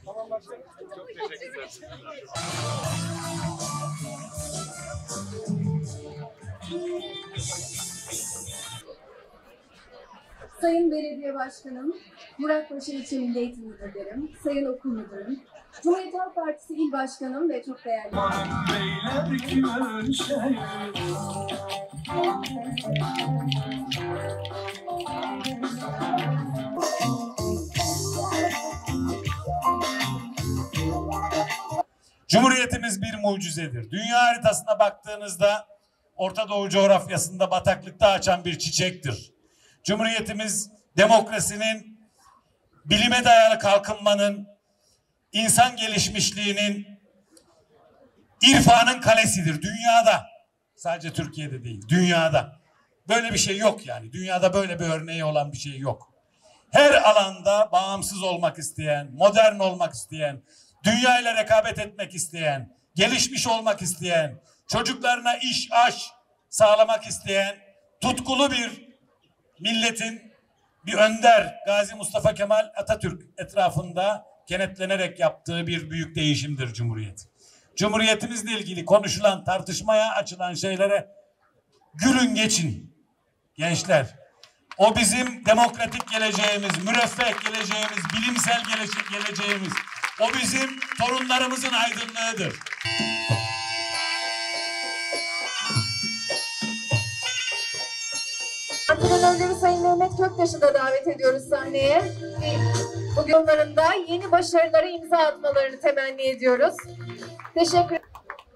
Tamam başkanım. Çok teşekkürler. Sayın Belediye Başkanım, Muratpaşa İlçe Milli Eğitim Müdürüm, Sayın Okul Müdürüm, Cumhuriyet Halk Partisi İl Başkanım ve çok değerli... Cumhuriyetimiz bir mucizedir. Dünya haritasına baktığınızda Orta Doğu coğrafyasında bataklıkta açan bir çiçektir. Cumhuriyetimiz demokrasinin, bilime dayalı kalkınmanın, insan gelişmişliğinin, irfanın kalesidir dünyada. Sadece Türkiye'de değil, dünyada. Böyle bir şey yok yani. Dünyada böyle bir örneği olan bir şey yok. Her alanda bağımsız olmak isteyen, modern olmak isteyen, dünya ile rekabet etmek isteyen, gelişmiş olmak isteyen, çocuklarına iş, aş sağlamak isteyen tutkulu bir milletin bir önder Gazi Mustafa Kemal Atatürk etrafında kenetlenerek yaptığı bir büyük değişimdir Cumhuriyet. Cumhuriyetimizle ilgili konuşulan, tartışmaya açılan şeylere gülün geçin gençler. O bizim demokratik geleceğimiz, müreffeh geleceğimiz, bilimsel geleceğimiz. O bizim torunlarımızın aydınlığıdır. Antrenörleri Sayın Mehmet Köktaş'ı da davet ediyoruz sahneye. Bugün onların da yeni başarılara imza atmalarını temenni ediyoruz. Teşekkür ederim.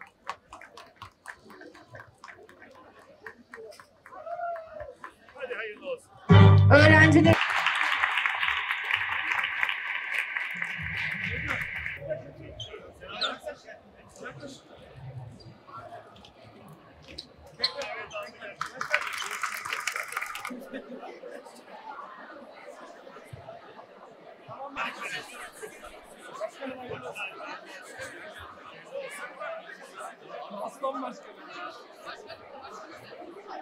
Hadi hayırlı olsun. Öğrenciler... Aslan başkanım.